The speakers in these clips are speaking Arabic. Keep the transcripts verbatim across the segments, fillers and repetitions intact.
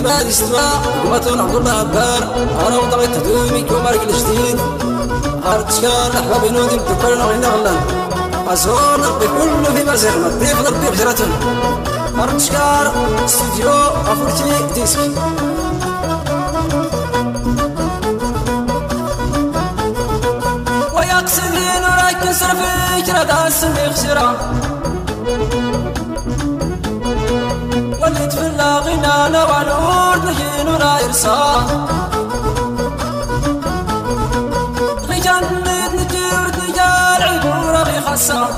بعد استوى قمتون عبد الله عبار أنا وطغيت تدومي كومارك الجديد غارت شكال أحبابي نودي متكرنا غينا غلان أزور ربي كله في مزيغنا ضيف ربي بجرتن غارت شكال استوديو أفورتي ديسك ويقصدين وراك نصرفي كرا سمي خسرة وليت في اللاغينا والورد نجين ولا يرسى غي جنيت نجي ورد نجال عبورة غي خاصة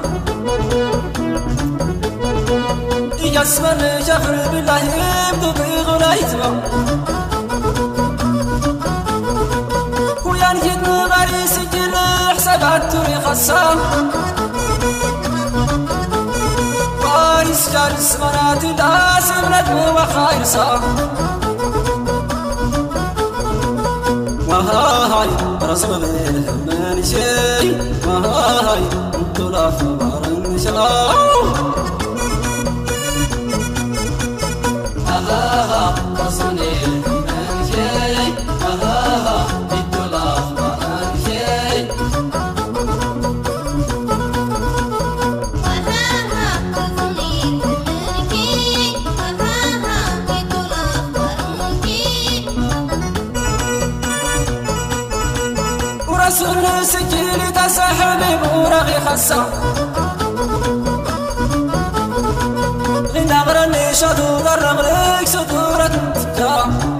إيجا اسمر جفر بالله يبدو بيغ ولا يتبع ويا نجيت نغاري سجل حسابات توري خاصة فارس جالس مناتي داسم ندم وخير صار وهاي رسم غير من شيء وهاي طلع خبر شلا وهاها رسم غير من شيء وهاها طلع خبر شيء ورسول سجل تسحبي بورغي خاصة غينا غرني شادو ضرب لك صدورة تكا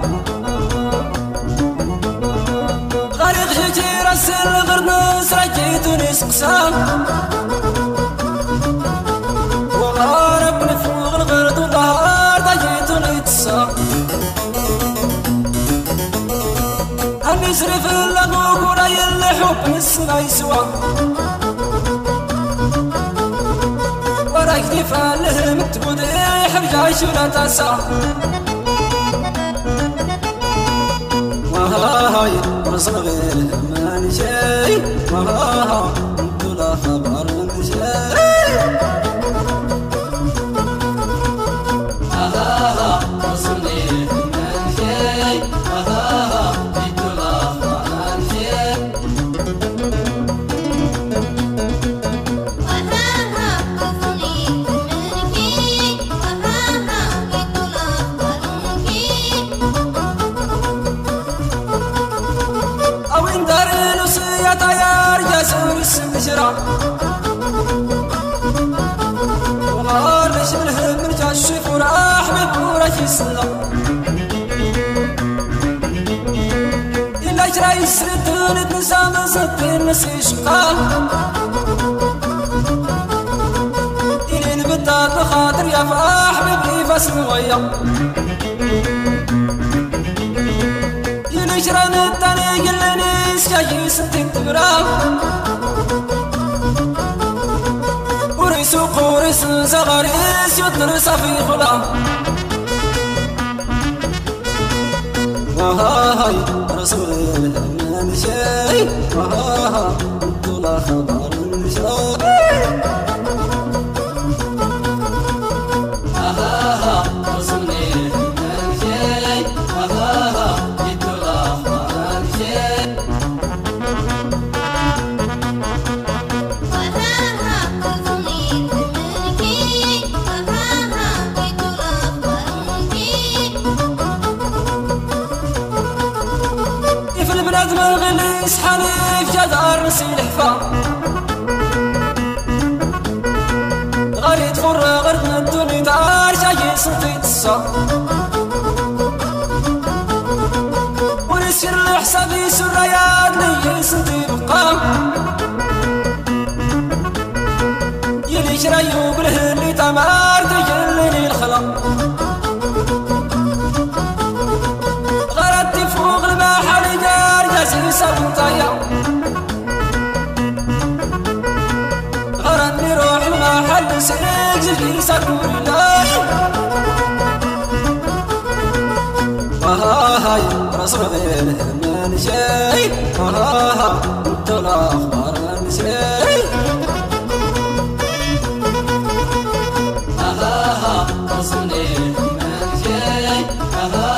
غريق جيتي رسل غرنس رجيتوني سقسا وغارب نفوق الغرد وظهر ضجيتوني تسا هني سرف اللغوك وراي الحب نسنا يسوى وراك دفاله متبود حرجاي شولا تاسا وهاي رسم غير من شيء وهاها انتو لا خبر من شيء وهاها رسم غير من شيء وهاها طلع خبر شيء أو إن دار نسية طيار جسور السمشرة وغار ليش بالهم الجشف وراح ببورة السلام إلا جرى يسردون تنسى من صدقين نسي شقال إلين بدات بخاطر يا فاح ببني فاسم ويا ينشرن التاني قلني سجاجي ستين تبرا وريسو قوريس زغاريس يدرس في خلا وهاي رسم غير من شيء وهاها طلع خبر من شيء وهاها رسم غير من شيء وهاها طلع خبر شيء في البلاد من غليس حنيف جدار نسي الحفا غريت فر غردنا الدنيا دار جاي صوتي تسا ونسير لحسابي سريات لي صوتي بقى يلي جرايو بالهلي تمار تجلني الخلا غردت فوق البحر جار جاسي سبطايا غردني روح المحل سيك زلقي سكور الله وهاي رسم غير من شيء وهاها طلع أخبار من شيء وهاها رسم غير من شيء وهاها